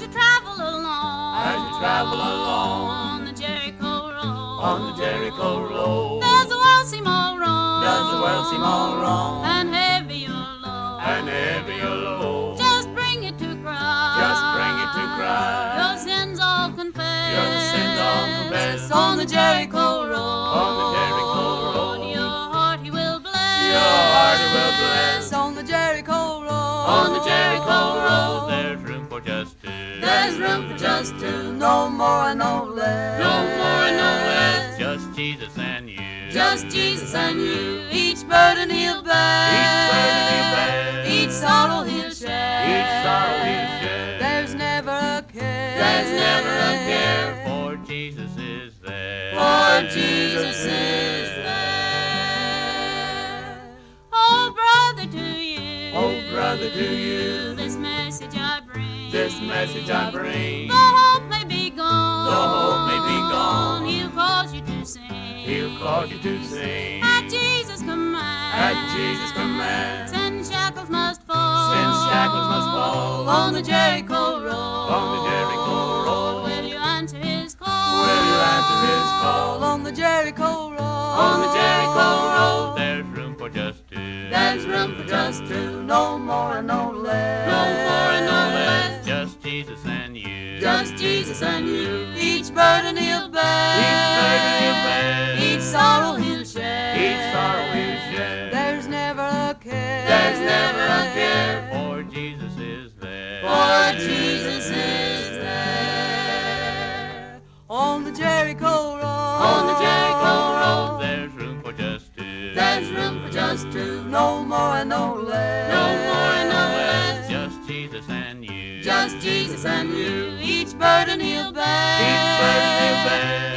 As you travel along, as you travel along, on the Jericho road, on the Jericho road, does the world seem all wrong? does the world seem all wrong? And heavy your load, and heavy your load, just bring it to Christ. just bring it to Christ. Your sins all confess, your sins all confess. on the Jericho road, on the Jericho road, your heart He will bless, your heart He will bless. on the Jericho road, on the Jericho road, there's room for just two. There's room for just two, no more and no less. No more and no less, just Jesus and you. Just Jesus and you, each burden He'll bear, each burden He'll bear, each sorrow He'll share, each sorrow He'll share. There's never a care, there's never a care, for Jesus is there. For Jesus is there. Oh brother, to you, oh brother, to you, this message I bring, this message I bring. The hope may be gone, the hope may be gone. He'll cause you to sing, He'll cause you to sing, at Jesus' command, at Jesus' command. Sin shackles must fall, Sin shackles must fall, on the Jericho road, on the Jericho road. Will you answer His call? Will you answer His call? On the Jericho road, on the Jericho road, there's room for just two. There's room for just two, no more and no less. No more and no less, just Jesus and you. Just Jesus and you, each burden He'll bear, each burden He'll bear, each sorrow He'll share, each sorrow He'll share. There's never a care, there's never a care, for Jesus is there. For Jesus is there. On the Jericho road, on the Jericho road, there's room for just two. There's room for just two, no more and no less. No more and no less, just Jesus and you. Just Jesus and you, each burden He'll bear, each burden He'll bear,